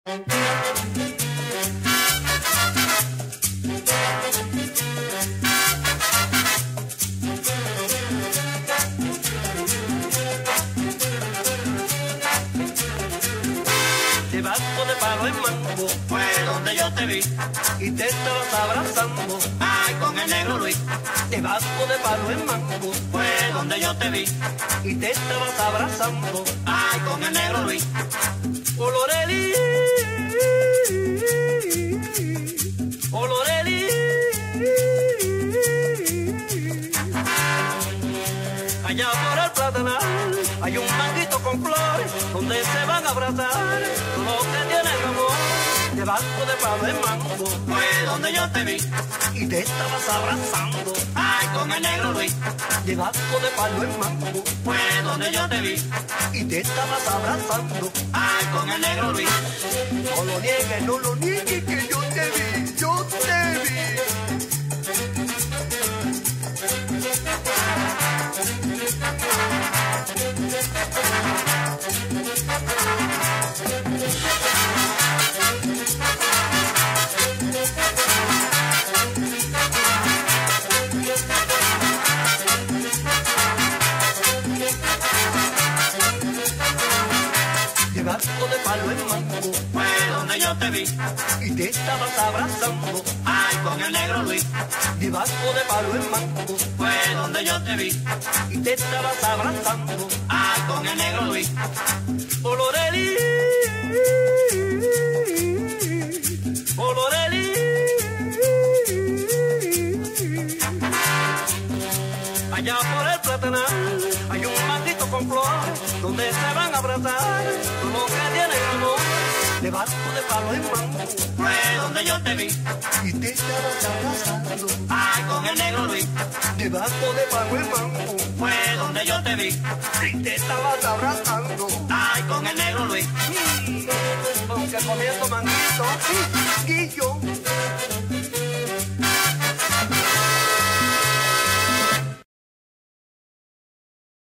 Debajo de palo en mango fue donde yo te vi y te estabas abrazando, ay, con el negro Luis. Debajo de palo en mango fue donde yo te vi y te estabas abrazando, ay, con el negro Luis. Oloreli, oloreli, allá por el platanal hay un manguito con flores donde se van a abrazar lo que tiene el amor. Debajo de palo en mango fue donde yo te vi y te estabas abrazando, ay, con el negro Luis. Debajo de palo en mango fue donde yo te vi y te estabas abrazando, ay, con el negro Luis. No lo niegues, no lo niegues, que yo te vi, yo te vi. Debajo de palo en mango fue donde yo te vi y te estabas abrazando, ay, con el negro Luis. Debajo de palo en mango fue donde yo te vi y te estabas abrazando, ay, con el negro Luis. Oloreli, oloreli, allá por el platanal hay un manguito con flores donde se van a abrazar lo que tiene el amor. Debajo de palo en mango fue donde yo te vi y te estabas abrazando, ay, con el negro Luis. Debajo de palo en mango fue donde yo te vi y te estabas abrazando, ay, con el negro Luis. Aunque comiendo manguito.